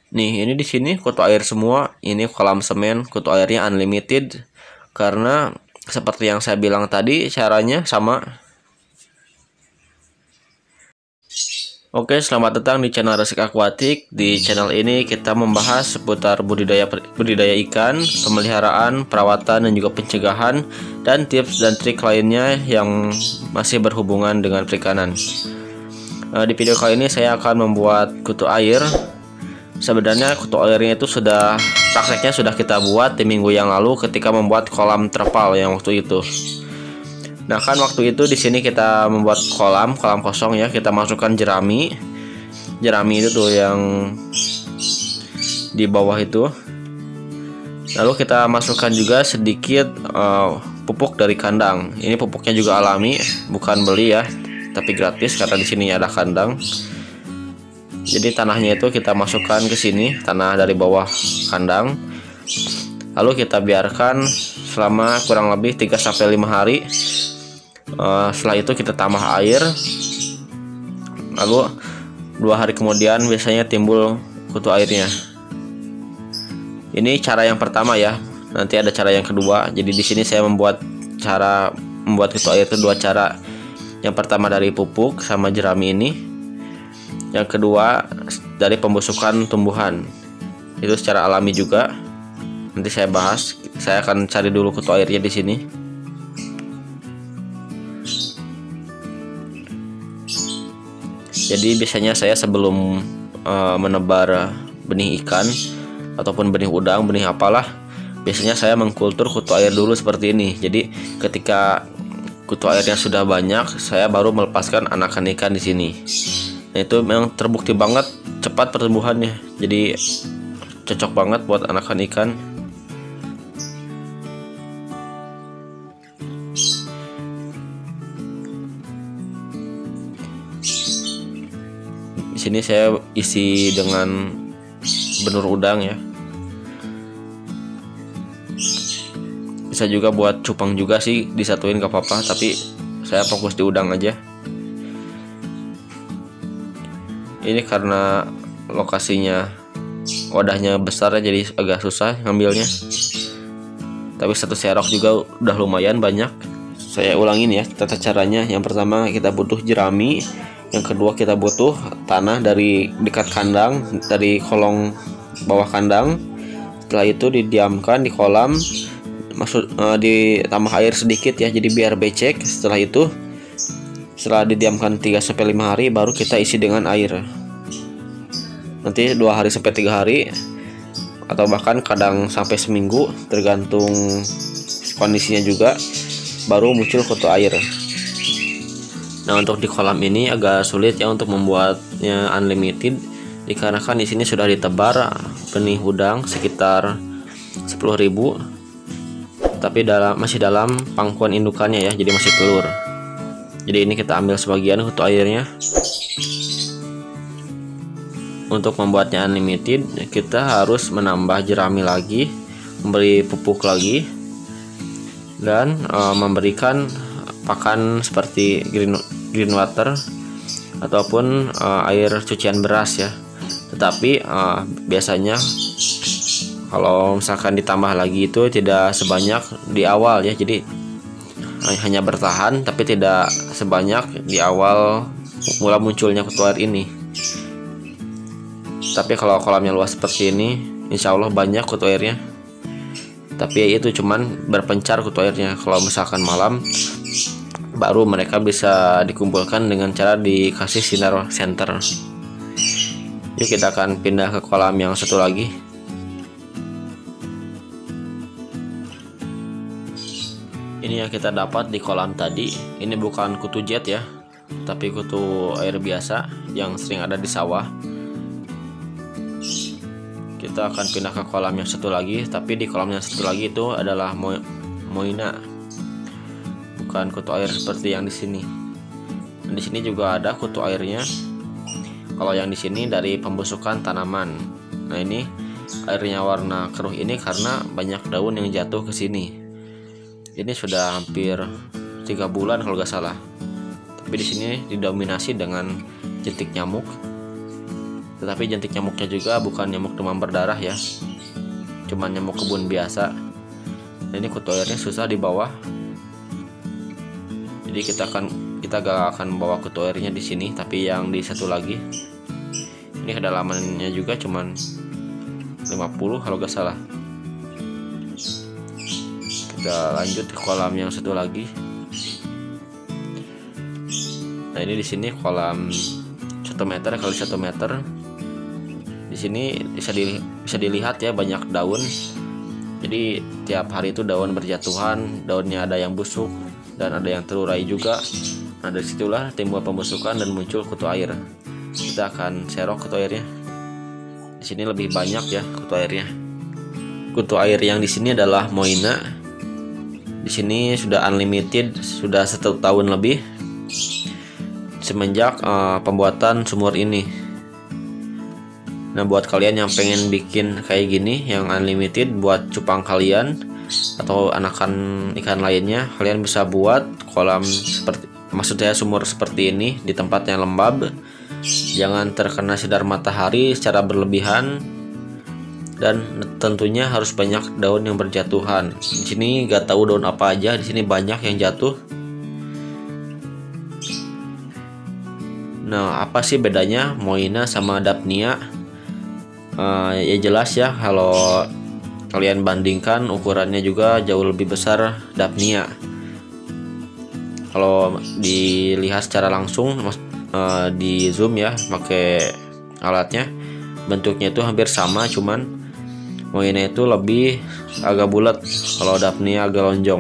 Nih, ini di sini kutu air semua. Ini kolam semen, kutu airnya unlimited. Karena seperti yang saya bilang tadi, caranya sama. Oke, selamat datang di channel Resik Aquatic. Di channel ini kita membahas seputar budidaya ikan, pemeliharaan, perawatan, dan juga pencegahan, dan tips dan trik lainnya yang masih berhubungan dengan perikanan. Di video kali ini saya akan membuat kutu air. Sebenarnya kutu airnya itu prakteknya sudah kita buat di minggu yang lalu ketika membuat kolam terpal yang waktu itu. Nah kan waktu itu di sini kita membuat kolam kosong ya, kita masukkan jerami itu tuh yang di bawah itu. Lalu kita masukkan juga sedikit pupuk dari kandang. Ini pupuknya juga alami, bukan beli ya, tapi gratis karena di sini ada kandang. Jadi tanahnya itu kita masukkan ke sini, tanah dari bawah kandang. Lalu kita biarkan selama kurang lebih 3-5 hari. Setelah itu kita tambah air. Lalu 2 hari kemudian biasanya timbul kutu airnya. Ini cara yang pertama ya. Nanti ada cara yang kedua. Jadi di sini saya cara membuat kutu air itu 2 cara. Yang pertama dari pupuk sama jerami ini. Yang kedua dari pembusukan tumbuhan. Itu secara alami juga. Nanti saya bahas. Saya akan cari dulu kutu airnya di sini. Jadi biasanya saya sebelum menebar benih ikan ataupun benih udang, benih apalah, biasanya saya mengkultur kutu air dulu seperti ini. Jadi ketika kutu airnya sudah banyak, saya baru melepaskan anakan ikan di sini. Nah, itu memang terbukti banget cepat pertumbuhannya. Jadi cocok banget buat anakan ikan. Di sini saya isi dengan benur udang ya. Bisa juga buat cupang juga sih, disatuin gak apa-apa, tapi saya fokus di udang aja. Ini karena lokasinya wadahnya besar ya, jadi agak susah ngambilnya. Tapi 1 serok juga udah lumayan banyak. Saya ulangin ya tata caranya. Yang pertama kita butuh jerami. Yang kedua kita butuh tanah dari dekat kandang, dari kolong bawah kandang. Setelah itu didiamkan di kolam, ditambah air sedikit ya, jadi biar becek. Setelah didiamkan 3-5 hari baru kita isi dengan air. Nanti 2 hari sampai 3 hari atau bahkan kadang sampai seminggu, tergantung kondisinya juga, baru muncul kutu air. Nah, untuk di kolam ini agak sulit ya untuk membuatnya unlimited, dikarenakan di sini sudah ditebar benih udang sekitar 10.000, tapi masih dalam pangkuan indukannya ya, jadi masih telur. Jadi ini kita ambil sebagian kutu airnya. Untuk membuatnya unlimited, kita harus menambah jerami lagi, memberi pupuk lagi, dan memberikan pakan seperti green water ataupun air cucian beras ya. Tetapi biasanya kalau misalkan ditambah lagi itu tidak sebanyak di awal ya, jadi hanya bertahan tapi tidak sebanyak di awal mula munculnya kutu air ini. Tapi kalau kolamnya luas seperti ini, insya Allah banyak kutu airnya. Tapi itu cuman berpencar kutu airnya. Kalau misalkan malam, baru mereka bisa dikumpulkan dengan cara dikasih sinar senter. Yuk kita akan pindah ke kolam yang satu lagi. Ini yang kita dapat di kolam tadi. Ini bukan kutu jet ya, tapi kutu air biasa yang sering ada di sawah. Kita akan pindah ke kolam yang satu lagi, tapi di kolam yang satu lagi itu adalah moina, bukan kutu air seperti yang di sini. Di sini juga ada kutu airnya. Kalau yang di sini dari pembusukan tanaman. Nah, ini airnya warna keruh ini karena banyak daun yang jatuh ke sini. Ini sudah hampir 3 bulan kalau nggak salah. Tapi di sini didominasi dengan jentik nyamuk. Tetapi jentik nyamuknya juga bukan nyamuk demam berdarah ya, cuman nyamuk kebun biasa. Nah, ini kutu airnya susah di bawah, jadi kita gak akan bawa kutu airnya di sini, tapi yang di satu lagi. Ini kedalamannya juga cuman 50 kalau gak salah. Kita lanjut ke kolam yang satu lagi. Nah, ini di sini kolam 1 meter kali 1 meter. Di sini bisa dilihat ya, banyak daun. Jadi tiap hari itu daun berjatuhan, daunnya ada yang busuk dan ada yang terurai juga. Nah, dari situlah timbul pembusukan dan muncul kutu air. Kita akan serok kutu airnya. Di sini lebih banyak ya kutu airnya. Kutu air yang di sini adalah Moina. Di sini sudah unlimited, sudah 1 tahun lebih semenjak pembuatan sumur ini. Nah, buat kalian yang pengen bikin kayak gini yang unlimited buat cupang kalian atau anakan ikan lainnya, kalian bisa buat kolam seperti, maksud saya sumur seperti ini di tempat yang lembab, jangan terkena sinar matahari secara berlebihan, dan tentunya harus banyak daun yang berjatuhan. Di sini gak tahu daun apa aja, di sini banyak yang jatuh. Nah, apa sih bedanya Moina sama Daphnia? Ya jelas ya, kalau kalian bandingkan ukurannya juga jauh lebih besar Daphnia. Kalau dilihat secara langsung di zoom ya, pakai alatnya, bentuknya itu hampir sama, cuman Moina itu lebih agak bulat, kalau Daphnia agak lonjong.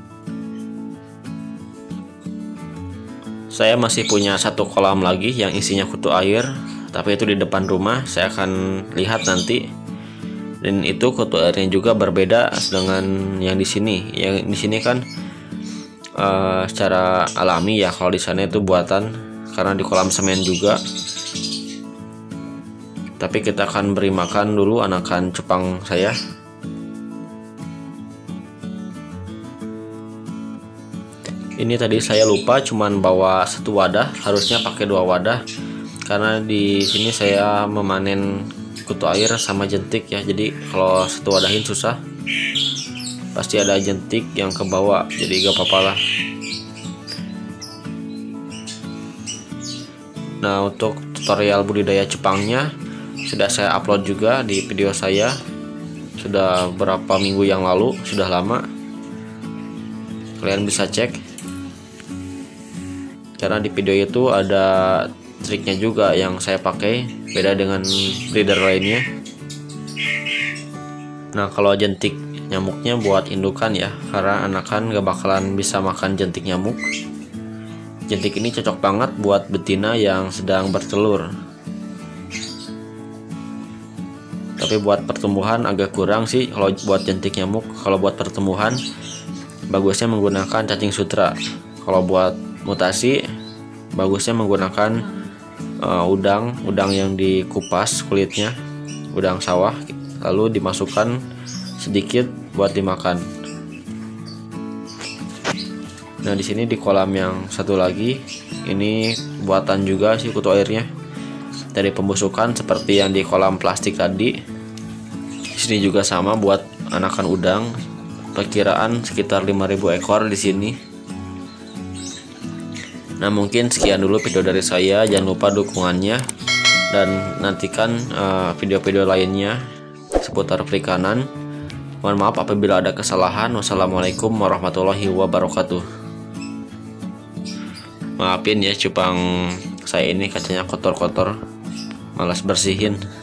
Saya masih punya 1 kolam lagi yang isinya kutu air, tapi itu di depan rumah, saya akan lihat nanti. Dan itu kutu airnya juga berbeda dengan yang di sini. Yang di sini kan secara alami ya, kalau di sana itu buatan karena di kolam semen juga. Tapi kita akan beri makan dulu anakan cupang saya. Ini tadi saya lupa cuman bawa 1 wadah, harusnya pakai 2 wadah karena di sini saya memanen kutu air sama jentik ya. Jadi kalau 1 wadahin susah, pasti ada jentik yang ke bawah, jadi gak apa-apa lah. Nah, untuk tutorial budidaya cupangnya sudah saya upload juga di video saya, sudah berapa minggu yang lalu, sudah lama. Kalian bisa cek, karena di video itu ada triknya juga yang saya pakai, beda dengan breeder lainnya. Nah, kalau jentik nyamuknya buat indukan ya, karena anakan gak bakalan bisa makan jentik nyamuk. Jentik ini cocok banget buat betina yang sedang bertelur. Tapi buat pertumbuhan agak kurang sih kalau buat jentik nyamuk. Kalau buat pertumbuhan bagusnya menggunakan cacing sutra. Kalau buat mutasi bagusnya menggunakan udang yang dikupas kulitnya, udang sawah, lalu dimasukkan sedikit buat dimakan. Nah, di sini di kolam yang satu lagi ini buatan juga sih kutu airnya, dari pembusukan seperti yang di kolam plastik tadi. Di sini juga sama buat anakan udang, perkiraan sekitar 5.000 ekor di sini. Nah, mungkin sekian dulu video dari saya. Jangan lupa dukungannya dan nantikan video-video lainnya seputar perikanan. Mohon maaf apabila ada kesalahan. Wassalamualaikum warahmatullahi wabarakatuh. Maafin ya, cupang saya ini kacanya kotor-kotor, malas bersihin.